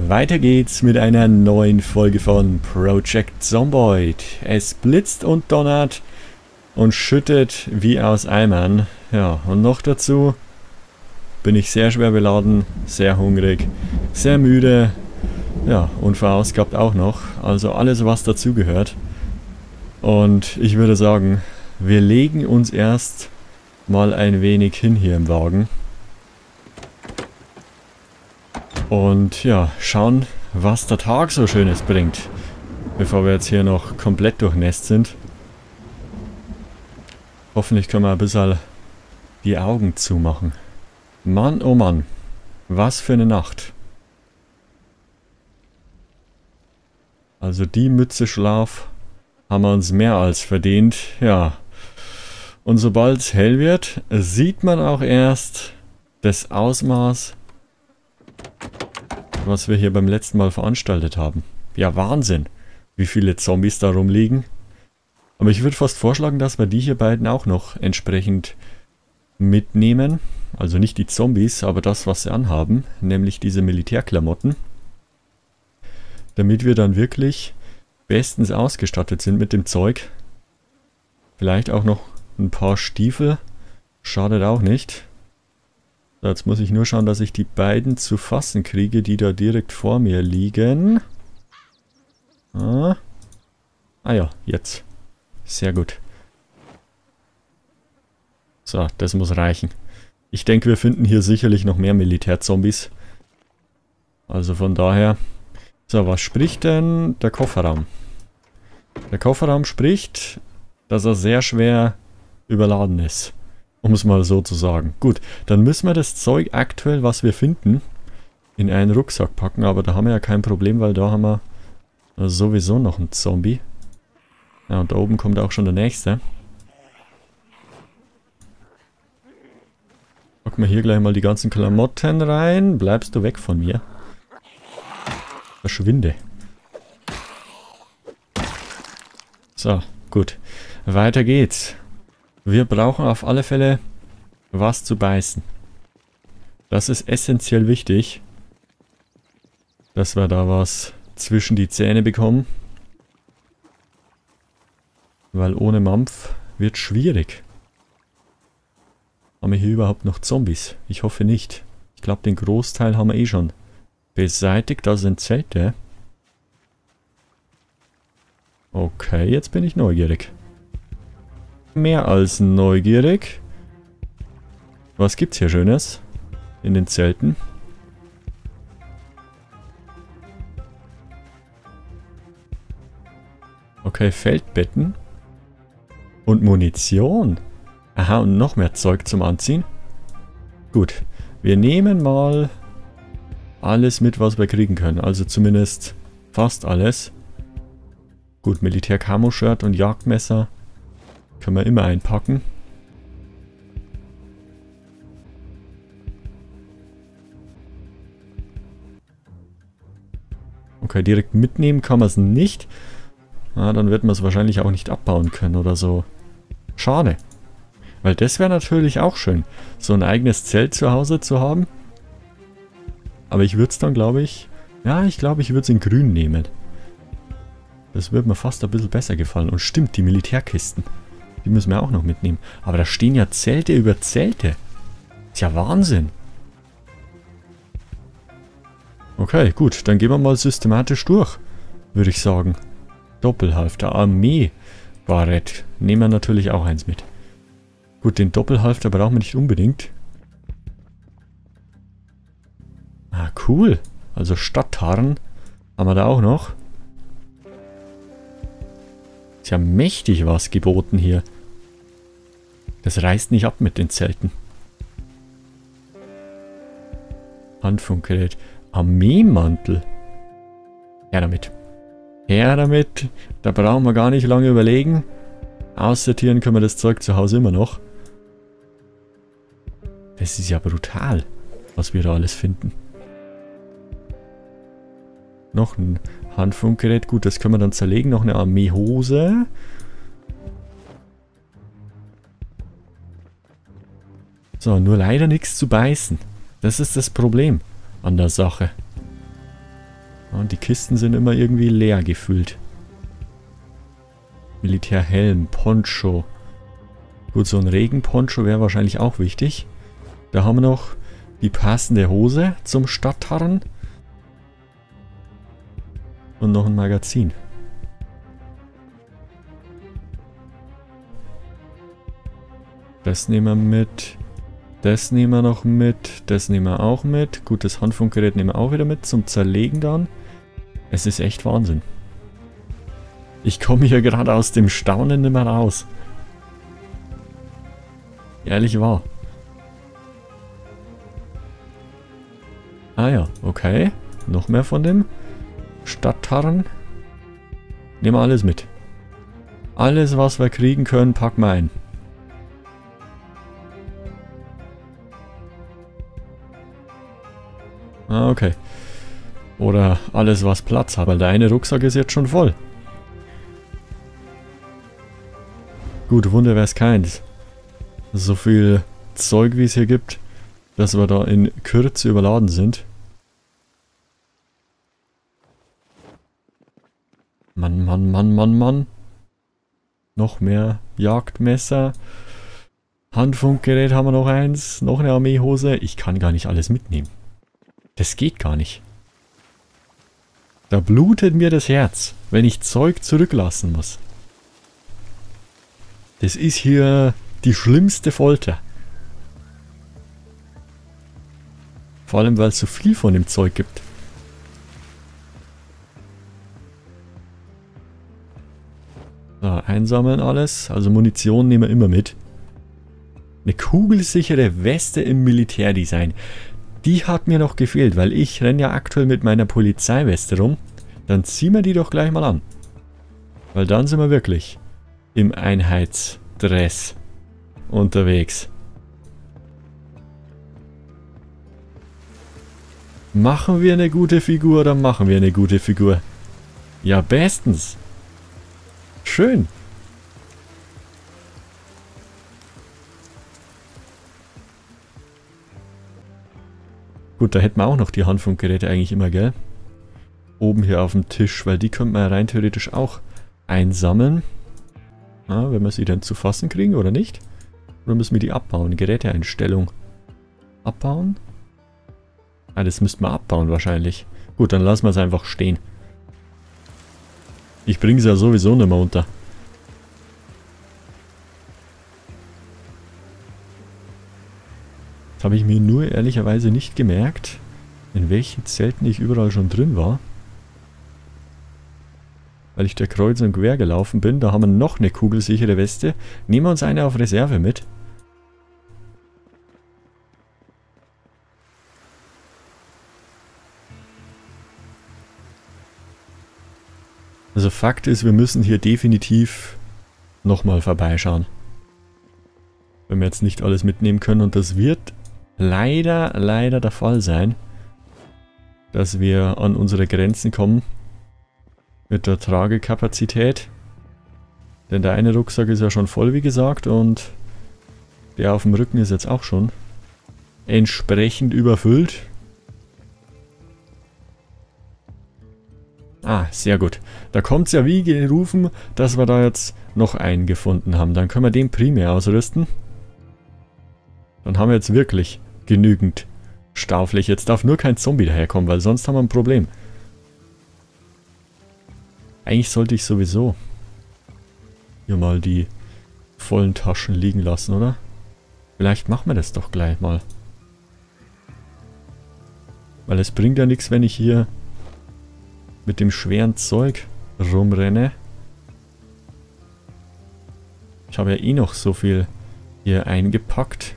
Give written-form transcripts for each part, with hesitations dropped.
Weiter geht's mit einer neuen Folge von Project Zomboid. Es blitzt und donnert und schüttet wie aus Eimern. Ja, und noch dazu bin ich sehr schwer beladen, sehr hungrig, sehr müde, ja, und verausgabt auch noch. Also alles, was dazugehört. Und ich würde sagen, wir legen uns erst mal ein wenig hin hier im Wagen. Und ja, schauen, was der Tag so Schönes bringt. Bevor wir jetzt hier noch komplett durchnässt sind. Hoffentlich können wir ein bisschen die Augen zumachen. Mann, oh Mann. Was für eine Nacht. Also die Mütze Schlaf haben wir uns mehr als verdient. Ja. Und sobald es hell wird, sieht man auch erst das Ausmaß, was wir hier beim letzten Mal veranstaltet haben. Ja, Wahnsinn, wie viele Zombies da rumliegen. Aber ich würde fast vorschlagen, dass wir die hier beiden auch noch entsprechend mitnehmen. Also nicht die Zombies, aber das, was sie anhaben, nämlich diese Militärklamotten. Damit wir dann wirklich bestens ausgestattet sind mit dem Zeug. Vielleicht auch noch ein paar Stiefel. Schadet auch nicht. Jetzt muss ich nur schauen, dass ich die beiden zu fassen kriege, die da direkt vor mir liegen. Ah ja, jetzt. Sehr gut. So, das muss reichen. Ich denke, wir finden hier sicherlich noch mehr Militärzombies. Also von daher. So, was spricht denn der Kofferraum? Der Kofferraum spricht, dass er sehr schwer überladen ist. Um es mal so zu sagen. Gut, dann müssen wir das Zeug aktuell, was wir finden, in einen Rucksack packen. Aber da haben wir ja kein Problem, weil da haben wir sowieso noch einen Zombie. Ja, und da oben kommt auch schon der nächste. Packen wir hier gleich mal die ganzen Klamotten rein. Bleibst du weg von mir. Verschwinde. So, gut. Weiter geht's. Wir brauchen auf alle Fälle was zu beißen. Das ist essentiell wichtig, dass wir da was zwischen die Zähne bekommen. Weil ohne Mampf wird schwierig. Haben wir hier überhaupt noch Zombies? Ich hoffe nicht. Ich glaube, den Großteil haben wir eh schon beseitigt. Da sind Zelte. Okay, jetzt bin ich neugierig. Mehr als neugierig. Was gibt's hier Schönes in den Zelten? Okay, Feldbetten. Und Munition. Aha, und noch mehr Zeug zum Anziehen. Gut, wir nehmen mal alles mit, was wir kriegen können. Also zumindest fast alles. Gut, Militär-Camo-Shirt und Jagdmesser können wir immer einpacken. Okay, direkt mitnehmen kann man es nicht. Dann wird man es wahrscheinlich auch nicht abbauen können oder so. Schade. Weil das wäre natürlich auch schön, so ein eigenes Zelt zu Hause zu haben. Aber ich würde es dann, glaube ich... Ja, ich glaube, ich würde es in grün nehmen. Das würde mir fast ein bisschen besser gefallen. Und stimmt, die Militärkisten. Die müssen wir auch noch mitnehmen. Aber da stehen ja Zelte über Zelte. Ist ja Wahnsinn. Okay, gut. Dann gehen wir mal systematisch durch. Würde ich sagen. Doppelhalfter. Armee-Barett. Nehmen wir natürlich auch eins mit. Gut, den Doppelhalfter brauchen wir nicht unbedingt. Ah, cool. Also Stadttarn haben wir da auch noch. Ist ja mächtig was geboten hier. Das reißt nicht ab mit den Zelten. Handfunkgerät. Armeemantel. Her damit. Her damit. Da brauchen wir gar nicht lange überlegen. Aussortieren können wir das Zeug zu Hause immer noch. Das ist ja brutal, was wir da alles finden. Noch ein Handfunkgerät. Gut, das können wir dann zerlegen. Noch eine Armeehose. So, nur leider nichts zu beißen. Das ist das Problem an der Sache. und die Kisten sind immer irgendwie leer gefüllt. Militärhelm, Poncho. Gut, so ein Regenponcho wäre wahrscheinlich auch wichtig. Da haben wir noch die passende Hose zum Stadtharren. Und noch ein Magazin. Das nehmen wir mit. Das nehmen wir noch mit. Das nehmen wir auch mit. Gut, das Handfunkgerät nehmen wir auch wieder mit zum Zerlegen dann. Es ist echt Wahnsinn. Ich komme hier gerade aus dem Staunen nicht mehr raus. Ehrlich wahr. Ah ja, okay. Noch mehr von dem Stadtharren. Nehmen wir alles mit. Alles, was wir kriegen können, packen wir ein. Ah, okay. Oder alles, was Platz hat, weil der eine Rucksack ist jetzt schon voll. Gut, Wunder wäre es keins. So viel Zeug, wie es hier gibt, dass wir da in Kürze überladen sind. Mann, Mann, Mann, Mann, Mann. Noch mehr Jagdmesser. Handfunkgerät haben wir noch eins. Noch eine Armeehose. Ich kann gar nicht alles mitnehmen. Das geht gar nicht. Da blutet mir das Herz, wenn ich Zeug zurücklassen muss. Das ist hier die schlimmste Folter. Vor allem, weil es so viel von dem Zeug gibt. So, einsammeln alles. Also Munition nehmen wir immer mit. Eine kugelsichere Weste im Militärdesign. Die hat mir noch gefehlt, weil ich renne ja aktuell mit meiner Polizeiweste rum. Dann ziehen wir die doch gleich mal an. Weil dann sind wir wirklich im Einheitsdress unterwegs. Machen wir eine gute Figur oder machen wir eine gute Figur? Ja, bestens. Schön. Gut, da hätten wir auch noch die Handfunkgeräte eigentlich immer, gell? Oben hier auf dem Tisch, weil die könnte man ja rein theoretisch auch einsammeln. Ja, wenn wir sie dann zu fassen kriegen, oder nicht? Oder müssen wir die abbauen? Geräteeinstellung. Abbauen? Ah, das müssten wir abbauen wahrscheinlich. Gut, dann lassen wir es einfach stehen. Ich bringe es ja sowieso nicht mehr unter. Das habe ich mir nur ehrlicherweise nicht gemerkt, in welchen Zelten ich überall schon drin war. Weil ich da kreuz und quer gelaufen bin. Da haben wir noch eine kugelsichere Weste. Nehmen wir uns eine auf Reserve mit. Also Fakt ist, wir müssen hier definitiv nochmal vorbeischauen. Wenn wir jetzt nicht alles mitnehmen können. Und das wird leider der Fall sein, dass wir an unsere Grenzen kommen mit der Tragekapazität. Denn der eine Rucksack ist ja schon voll, wie gesagt, und der auf dem Rücken ist jetzt auch schon entsprechend überfüllt. Ah, sehr gut. Da kommt es ja wie gerufen, dass wir da jetzt noch einen gefunden haben. Dann können wir den primär ausrüsten. Dann haben wir jetzt wirklich genügend Staufläche. Jetzt darf nur kein Zombie daherkommen, weil sonst haben wir ein Problem. Eigentlich sollte ich sowieso hier mal die vollen Taschen liegen lassen, oder? Vielleicht machen wir das doch gleich mal. Weil es bringt ja nichts, wenn ich hier mit dem schweren Zeug rumrenne. Ich habe ja eh noch so viel hier eingepackt.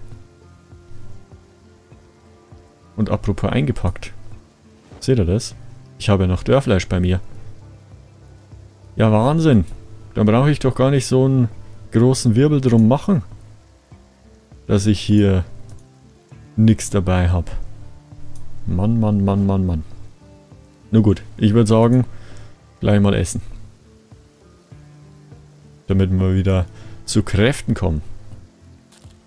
Und apropos eingepackt. Seht ihr das? Ich habe ja noch Dörrfleisch bei mir. Ja, Wahnsinn. Dann brauche ich doch gar nicht so einen großen Wirbel drum machen, dass ich hier nichts dabei habe. Mann, Mann, Mann, Mann, Mann. Nur gut, ich würde sagen, gleich mal essen. Damit wir wieder zu Kräften kommen.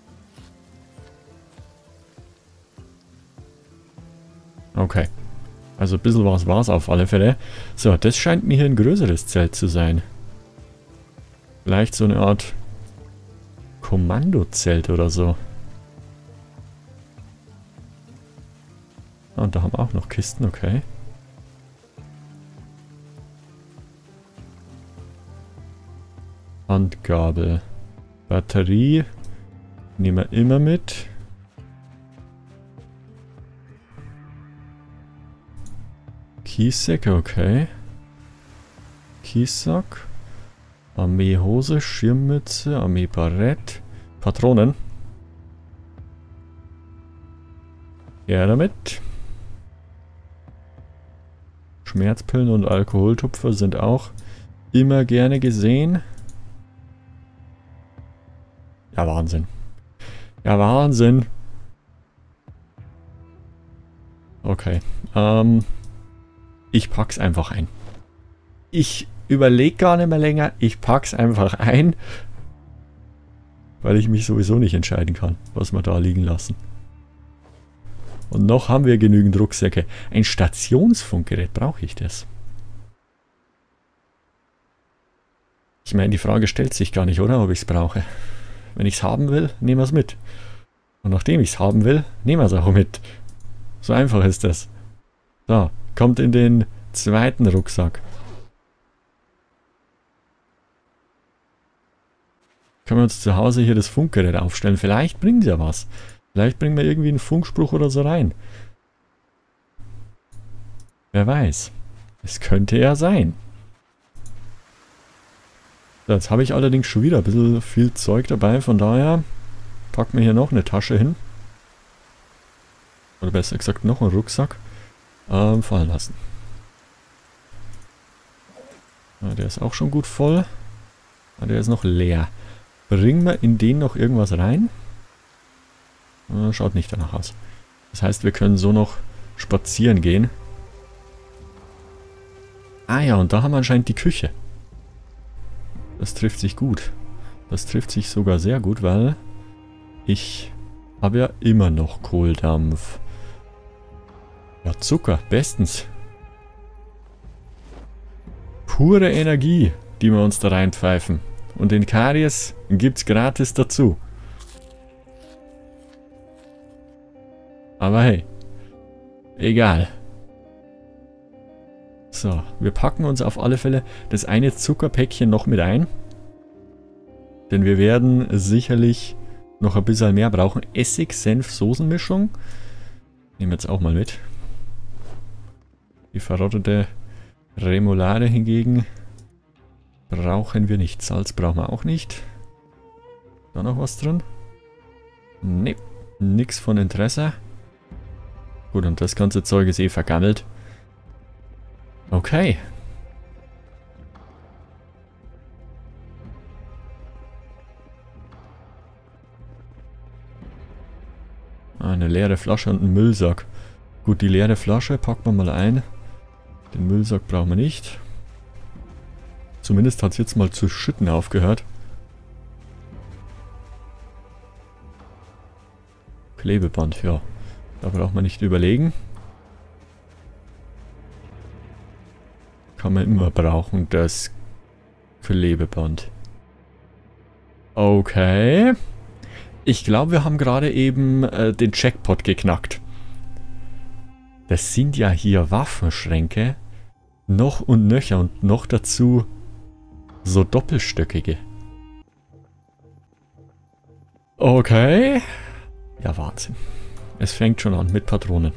Okay. Also ein bisschen was war es auf alle Fälle. So, das scheint mir hier ein größeres Zelt zu sein. Vielleicht so eine Art Kommandozelt oder so. Und da haben wir auch noch Kisten, okay. Handgabel. Batterie. Nehmen wir immer mit. Kiessäcke, okay. Kiessack. Armeehose, Schirmmütze, Armeebarett. Patronen. Ja, damit. Schmerzpillen und Alkoholtupfer sind auch immer gerne gesehen. Ja, Wahnsinn. Ja, Wahnsinn. Okay. Ich pack's einfach ein. Ich überlege gar nicht mehr länger. Ich pack's einfach ein. Weil ich mich sowieso nicht entscheiden kann, was wir da liegen lassen. Und noch haben wir genügend Rucksäcke. Ein Stationsfunkgerät, brauche ich das? Ich meine, die Frage stellt sich gar nicht, oder? Ob ich es brauche. Wenn ich es haben will, nehmen wir es mit. Und nachdem ich es haben will, nehmen wir es auch mit. So einfach ist das. So, kommt in den zweiten Rucksack. Können wir uns zu Hause hier das Funkgerät aufstellen. Vielleicht bringt es ja was. Vielleicht bringen wir irgendwie einen Funkspruch oder so rein. Wer weiß. Es könnte ja sein. So, jetzt habe ich allerdings schon wieder ein bisschen viel Zeug dabei. Von daher packen wir hier noch eine Tasche hin. Oder besser gesagt noch einen Rucksack. Fallen lassen. Ja, der ist auch schon gut voll. Ja, der ist noch leer. Bringen wir in den noch irgendwas rein? Schaut nicht danach aus. Das heißt, wir können so noch spazieren gehen. Ah ja, und da haben wir anscheinend die Küche. Das trifft sich gut. Das trifft sich sogar sehr gut, weil ich habe ja immer noch Kohldampf. Ja, Zucker, bestens. Pure Energie, die wir uns da reinpfeifen. Und den Karies gibt's gratis dazu. Aber hey, egal. So, wir packen uns auf alle Fälle das eine Zuckerpäckchen noch mit ein. Denn wir werden sicherlich noch ein bisschen mehr brauchen. Essig-Senf-Soßenmischung. Nehmen wir jetzt auch mal mit. Die verrottete Remoulade hingegen brauchen wir nicht. Salz brauchen wir auch nicht. Da noch was drin? Ne, nix von Interesse. Gut, und das ganze Zeug ist eh vergammelt. Okay. Eine leere Flasche und ein Müllsack. Gut, die leere Flasche packen wir mal ein. Den Müllsack brauchen wir nicht. Zumindest hat es jetzt mal zu schütten aufgehört. Klebeband, ja. Da braucht man nicht überlegen. Kann man immer brauchen, das Klebeband. Okay. Ich glaube, wir haben gerade eben den Jackpot geknackt. Das sind ja hier Waffenschränke. Noch und nöcher und noch dazu so doppelstöckige. Okay. Ja, Wahnsinn. Es fängt schon an mit Patronen.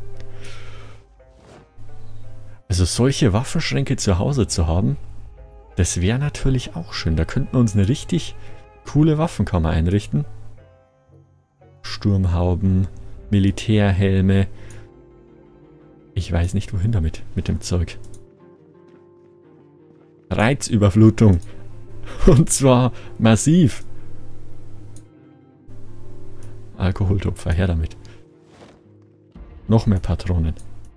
Also solche Waffenschränke zu Hause zu haben, das wäre natürlich auch schön. Da könnten wir uns eine richtig coole Waffenkammer einrichten. Sturmhauben, Militärhelme. Ich weiß nicht wohin damit, mit dem Zeug. Reizüberflutung. Und zwar massiv. Alkoholtupfer, her damit. Noch mehr Patronen.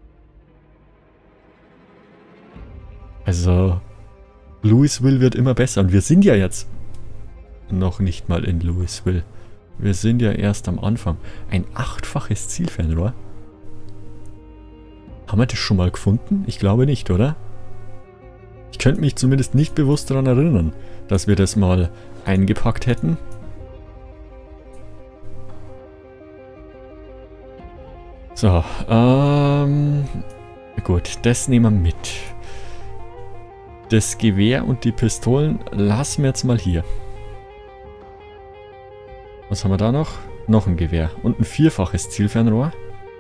Also, Louisville wird immer besser. Und wir sind ja jetzt noch nicht mal in Louisville. Wir sind ja erst am Anfang. Ein 8-faches Zielfernrohr. Haben wir das schon mal gefunden? Ich glaube nicht, oder? Ich könnte mich zumindest nicht bewusst daran erinnern, dass wir das mal eingepackt hätten. So, gut, das nehmen wir mit. Das Gewehr und die Pistolen lassen wir jetzt mal hier. Was haben wir da noch? Noch ein Gewehr und ein vierfaches Zielfernrohr.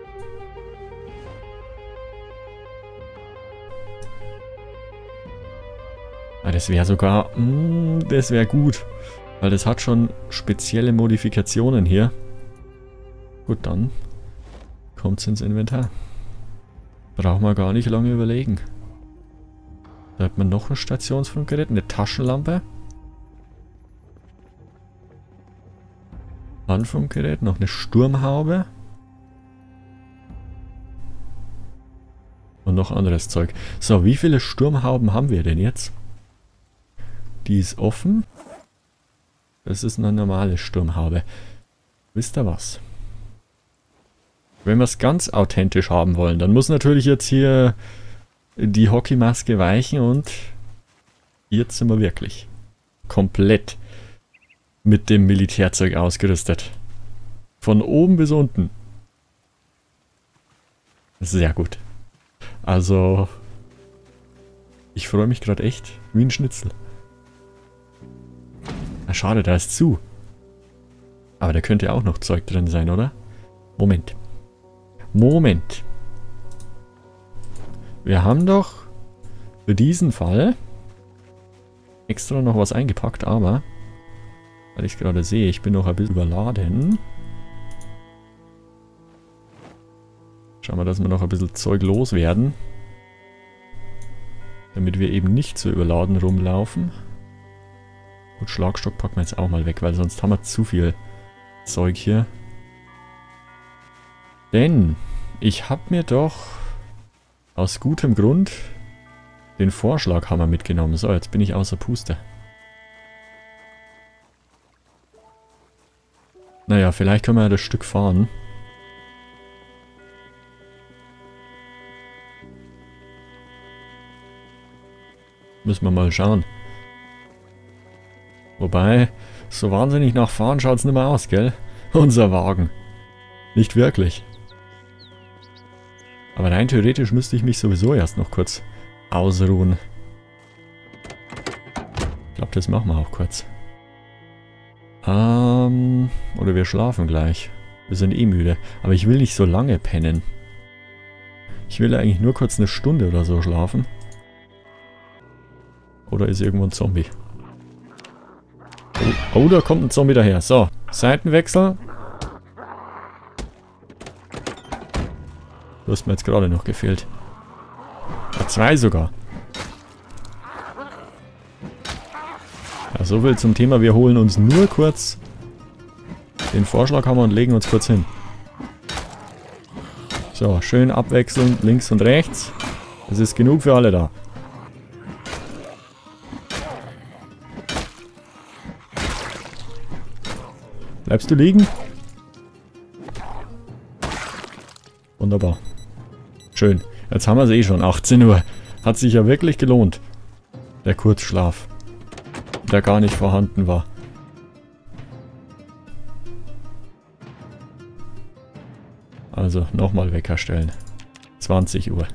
Ah, das wäre sogar... das wäre gut. Weil das hat schon spezielle Modifikationen hier. Gut, dann kommt es ins Inventar. Braucht man gar nicht lange überlegen. Da hat man noch ein Stationsfunkgerät, eine Taschenlampe. Handfunkgerät, noch eine Sturmhaube. Und noch anderes Zeug. So, wie viele Sturmhauben haben wir denn jetzt? Die ist offen. Das ist eine normale Sturmhaube. Wisst ihr was? Wenn wir es ganz authentisch haben wollen, dann muss natürlich jetzt hier die Hockeymaske weichen und jetzt sind wir wirklich komplett mit dem Militärzeug ausgerüstet. Von oben bis unten. Sehr gut. Also, ich freue mich gerade echt wie ein Schnitzel. Na, schade, da ist zu. Aber da könnte auch noch Zeug drin sein, oder? Moment. Moment. Wir haben doch für diesen Fall extra noch was eingepackt, aber weil ich gerade sehe, ich bin noch ein bisschen überladen. Schauen wir, dass wir noch ein bisschen Zeug loswerden. Damit wir eben nicht so überladen rumlaufen. Und Schlagstock packen wir jetzt auch mal weg, weil sonst haben wir zu viel Zeug hier. Denn ich habe mir doch aus gutem Grund den Vorschlaghammer mitgenommen. So, jetzt bin ich außer Puste. Naja, vielleicht können wir ja das Stück fahren. Müssen wir mal schauen. Wobei, so wahnsinnig nach Fahren schaut es nicht mehr aus, gell? Unser Wagen. Nicht wirklich. Aber rein theoretisch müsste ich mich sowieso erst noch kurz ausruhen. Ich glaube, das machen wir auch kurz. Oder wir schlafen gleich. Wir sind eh müde. Aber ich will nicht so lange pennen. Ich will eigentlich nur kurz eine Stunde oder so schlafen. Oder ist irgendwo ein Zombie? Oh, da kommt ein Zombie daher. So, Seitenwechsel. Du hast mir jetzt gerade noch gefehlt. Ja, zwei sogar. Ja, so viel zum Thema. Wir holen uns nur kurz den Vorschlaghammer und legen uns kurz hin. So, schön abwechselnd links und rechts. Es ist genug für alle da. Bleibst du liegen? Wunderbar. Schön. Jetzt haben wir es eh schon. 18 Uhr. Hat sich ja wirklich gelohnt. Der Kurzschlaf. Der gar nicht vorhanden war. Also nochmal Wecker stellen. 20 Uhr.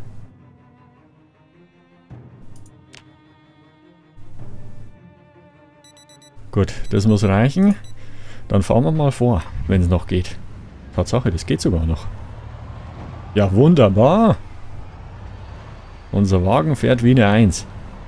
Gut, das muss reichen. Dann fahren wir mal vor, wenn es noch geht. Tatsache, das geht sogar noch. Ja, wunderbar. Unser Wagen fährt wie eine 1.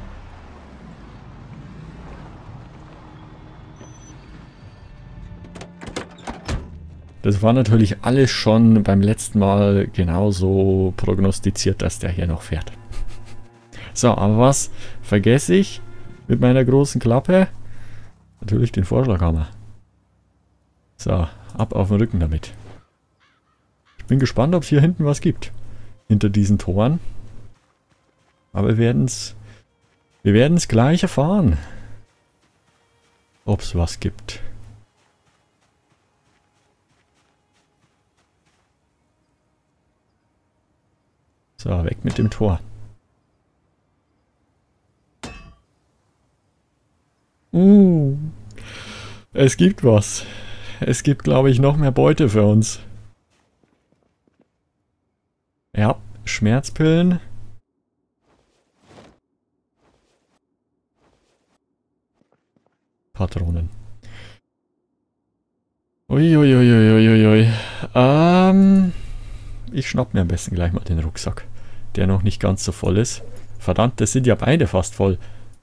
Das war natürlich alles schon beim letzten Mal genauso prognostiziert, dass der hier noch fährt. So, aber was vergesse ich mit meiner großen Klappe? Natürlich den Vorschlaghammer. So, ab auf den Rücken damit. Ich bin gespannt, ob es hier hinten was gibt. Hinter diesen Toren. Aber wir werden es gleich erfahren. Ob es was gibt. So, weg mit dem Tor. Es gibt was. Es gibt, glaube ich, noch mehr Beute für uns. Ja, Schmerzpillen. Patronen. Uiuiuiuiui. Ich schnapp mir am besten gleich mal den Rucksack, der noch nicht ganz so voll ist. Verdammt, das sind ja beide fast voll.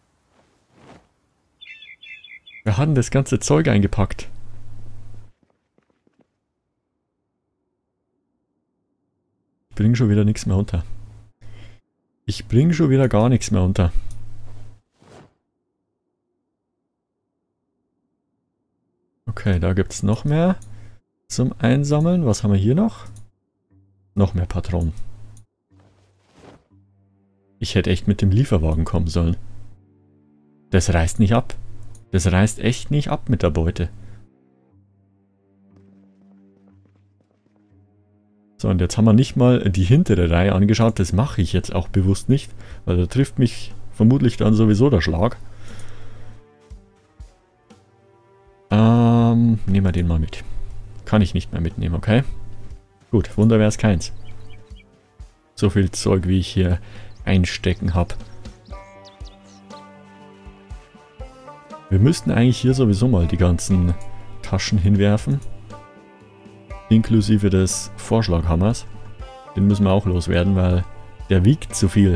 Wir hatten das ganze Zeug eingepackt. Ich bring schon wieder nichts mehr unter. Ich bring schon wieder gar nichts mehr unter. Okay, da gibt es noch mehr zum Einsammeln. Was haben wir hier noch? Noch mehr Patronen. Ich hätte echt mit dem Lieferwagen kommen sollen. Das reißt nicht ab. Das reißt echt nicht ab mit der Beute. So, und jetzt haben wir nicht mal die hintere Reihe angeschaut. Das mache ich jetzt auch bewusst nicht, weil da trifft mich vermutlich dann sowieso der Schlag. Nehmen wir den mal mit. Kann ich nicht mehr mitnehmen, okay? Gut, Wunder wäre es keins. So viel Zeug, wie ich hier einstecken habe. Wir müssten eigentlich hier sowieso mal die ganzen Taschen hinwerfen. Inklusive des Vorschlaghammers. Den müssen wir auch loswerden, weil der wiegt zu viel.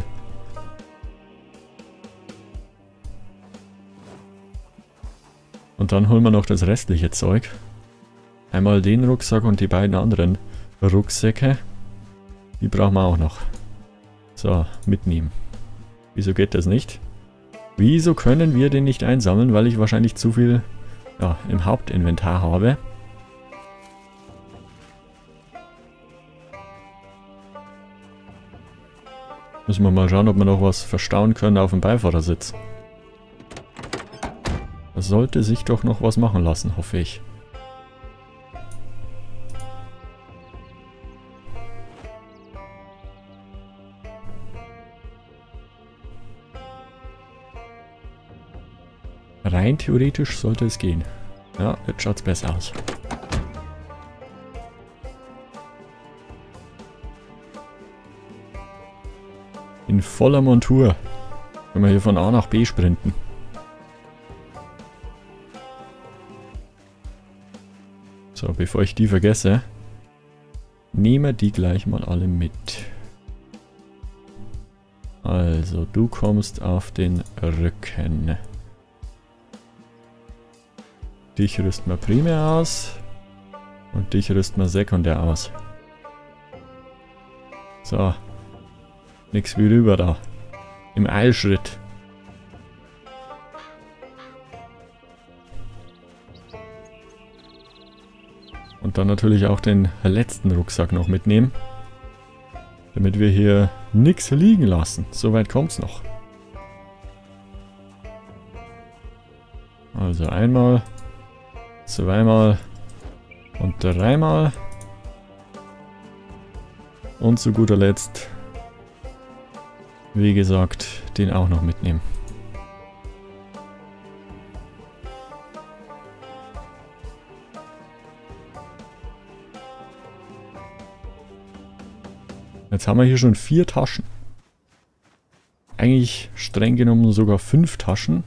Und dann holen wir noch das restliche Zeug. Einmal den Rucksack und die beiden anderen Rucksäcke. Die brauchen wir auch noch. So, mitnehmen. Wieso geht das nicht? Wieso können wir den nicht einsammeln? Weil ich wahrscheinlich zu viel im Hauptinventar habe. Müssen wir mal schauen, ob wir noch was verstauen können auf dem Beifahrersitz. Da sollte sich doch noch was machen lassen, hoffe ich. Rein theoretisch sollte es gehen. Ja, jetzt schaut es besser aus. In voller Montur. Können wir hier von A nach B sprinten. So, bevor ich die vergesse, nehmen wir die gleich mal alle mit. Also, du kommst auf den Rücken. Dich rüsten wir primär aus. Und dich rüsten wir sekundär aus. So. Nix wie rüber da. Im Eilschritt. Und dann natürlich auch den letzten Rucksack noch mitnehmen. Damit wir hier nichts liegen lassen. Soweit kommt es noch. Also einmal, zweimal und dreimal. Und zu guter Letzt, wie gesagt, den auch noch mitnehmen. Jetzt haben wir hier schon 4 Taschen. Eigentlich streng genommen sogar 5 Taschen.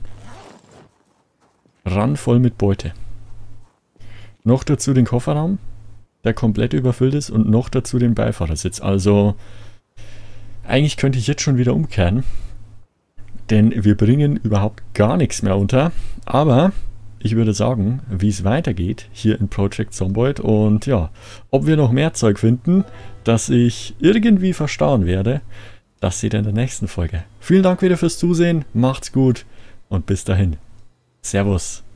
Randvoll mit Beute. Noch dazu den Kofferraum, der komplett überfüllt ist, und noch dazu den Beifahrersitz. Also eigentlich könnte ich jetzt schon wieder umkehren, denn wir bringen überhaupt gar nichts mehr unter. Aber ich würde sagen, wie es weitergeht hier in Project Zomboid und ja, ob wir noch mehr Zeug finden, das ich irgendwie verstauen werde, das seht ihr in der nächsten Folge. Vielen Dank wieder fürs Zusehen, macht's gut und bis dahin. Servus.